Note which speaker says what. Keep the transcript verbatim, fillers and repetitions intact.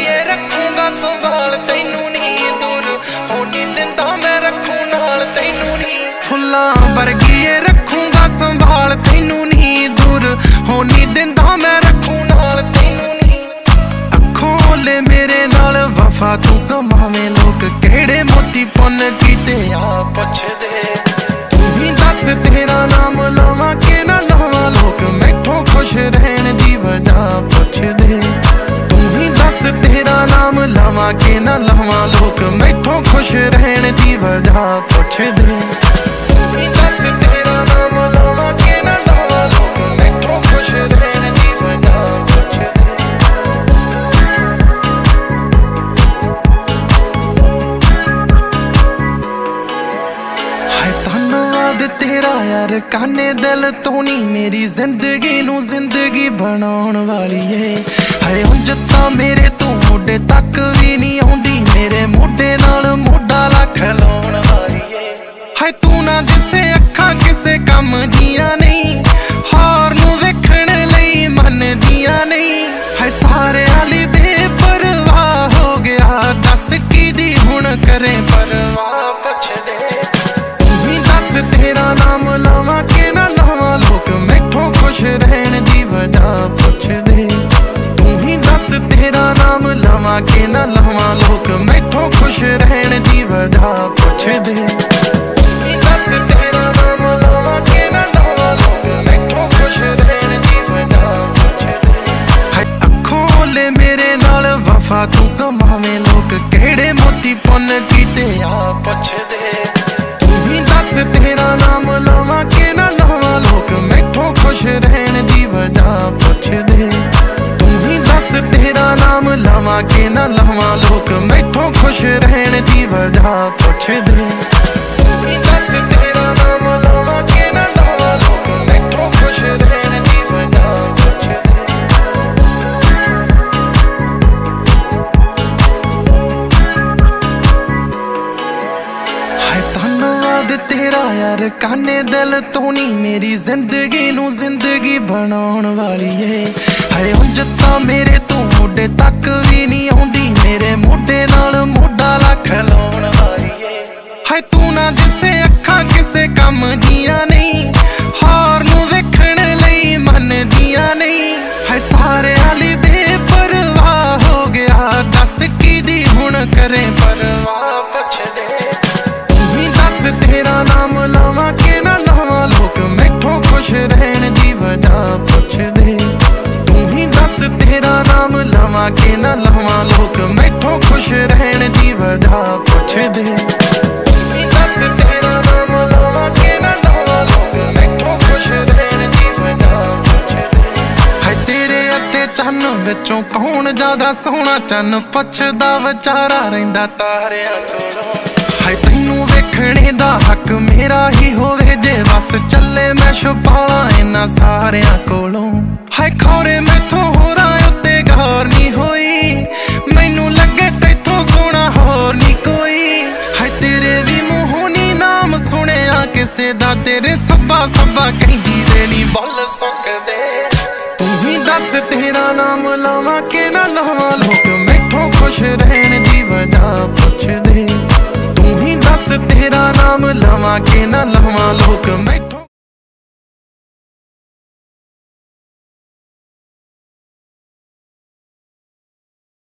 Speaker 1: ਵਰਗੀਏ ਰੱਖੂਗਾ ਸੰਭਾਲ ਤੈਨੂੰ ਨਹੀਂ ਦੂਰ ਹੋਣੀ ਦਿੰਦਾ ਮੈਂ ਰੱਖੂ ਨਾਲ ਤੈਨੂੰ ਨਹੀਂ ਫੁੱਲਾਂ ਵਰਗੀਏ ਰੱਖੂਗਾ ਸੰਭਾਲ ਤੈਨੂੰ ਨਹੀਂ ਦੂਰ ਹੋਣੀ ਦਿੰਦਾ ਮੈਂ ਰੱਖੂ ਨਾਲ ਤੈਨੂੰ ਨਹੀਂ ਅੱਖੋਂ ਲੈ ਮੇਰੇ ਨਾਲ ਵਫਾ ਤੂੰ ਕਮਾਵੇਂ ਲੋਕ ਕਿਹੜੇ ਮੋਤੀ ਪੁੰਨ ਕੀਤੇ ਆ ਪੁੱਛਦੇ ਤੂੰ ਹੀ ਦੱਸ ਤੇਰਾ ਨਾਮ ਲਵਾਂ ਕਿ ਨਾ ਲਵਾਂ ਲੋਕ ਮੈਥੋਂ ਖੁਸ਼ ਰਹਿਣ ਦੀ ਵਜ੍ਹਾ ਪੁੱਛਦੇ ਤੂੰ ਹੀ ਦੱਸ ਤੇਰਾ ਨਾਮ ਲਵਾਂ ਕਿ ਨਾ ਲਵਾਂ ਲੋਕ ਮੈਥੋਂ ਖੁਸ਼ ਰਹਿਣ ਦੀ ਵਜ੍ਹਾ ਪੁੱਛਦੇ ਤੂੰ ਹੀ ਦੱਸ ਤੇਰਾ ਨਾਮ ਲਵਾਂ ਕਿ ਨਾ ਲਵਾਂ ਲੋਕ ਮੈਥੋਂ ਖੁਸ਼ ਰਹਿਣ ਦੀ ਵਜ੍ਹਾ ਪੁੱਛਦੇ ਹਾਏ ਧੰਨਵਾਦ ਤੇਰਾ यार काने दिल तो नहीं मेरी जिंदगी नू जिंदगी बनाउण वाली है हाय उंज तां मेरे तू मोढे तक भी नहीं आउंदी मेरे मोढे नाल मोढा ला खिलाउण वाली है हाय तू ना दिसे अखां किसे कम दियां नहीं हार नू वेखण लई मन दियां नहीं हाय सारे आली बेपरवाह हो गया दस की दी हुण करे परवाह पुछदे तेरा नाम लवां कि ना लवां लोक मैथों खुश रहण दी वजह पुछदे तू ही दस तेरा नाम लवां कि ना लवां लोक मैथों खुश रहण दी वजह पुछदे तू ही दस तेरा नाम लवां कि ना लवां लोक मैथों खुश रहण दी वजह पुछदे हाय अखों ले मेरे नाल वफा तू कमावें लोक किहड़े मोती पुन्न कीते आ पुछदे तेरा नाम लवां कि ना लवां लोक मैथों खुश रहण दी वजह पुछदे तू ही दस तेरा नाम लवां कि ना लवां लोक मैथों खुश रहण दी वजह पुछदे तू ही दस तेरा नाम लवां कि ना लवां लोक मैथों खुश रहण दी वजह पुछदे तेरा यार काने दिल तो नहीं मेरी जिंदगी नू जिंदगी बनाउण वाली है हाय उंज तां मेरे तू मोढे तक भी नहीं आउंदी मेरे मोढे नाल मोढा ला खिलाउण वाली है हाय तू ना दिसे अखां किसे कम दियां नहीं हार नू वेखण लई मन दियां नहीं हाय सारे आली बेपरवाह हो गया दस की दी हुण करे परवाह पुछदे तेरा नाम लवां कि ना लवां लोक मैथों खुश रहण दी वजह पुछदे तू ही दस तेरा नाम लवां कि ना लवां लोक मैथों खुश रहण दी वजह पुछदे तू ही दस तेरा नाम लवां कि ना लवां लोक मैथों खुश रहण दी वजह पुछदे हाय तेरे अते चन्न विचों कौन ज्यादा सोहना चन्न पुछदा विचारा रहिंदा तारियां कोलों हाय तैनू वेखणे दा हक मेरा ही होवे जे बस चले मैं छुपाला इन्हां सारियां कोलों हाय खौरे मैथों होरां उत्ते गौर नहीं होई मैनू लगे तैथों सोहना होर नहीं कोई हाय तेरे भी मूहों नी नाम सुनिया किसे दा तेरे सब्बा सब्बा कहिंदी दे नी बोल सकदे तू ही दस तेरा नाम लवां कि ना लवां लोक मैथों खुश रहण दी वजह पुछदे तू ही दस तेरा नाम लवां कि ना लवां लोक मैथों